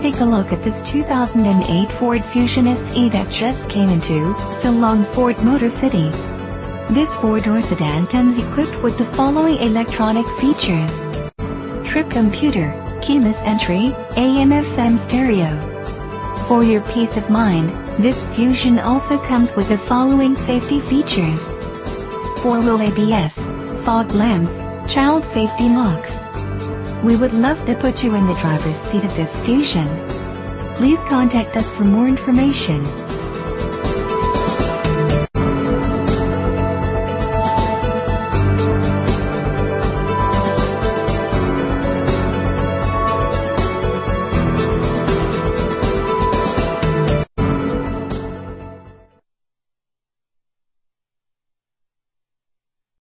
take a look at this 2008 Ford Fusion SE that just came into the Longford Motor City. This four-door sedan comes equipped with the following electronic features: trip computer, keyless entry, AM/FM stereo. For your peace of mind, this Fusion also comes with the following safety features: four-wheel ABS, fog lamps, child safety locks. We would love to put you in the driver's seat of this Fusion. Please contact us for more information.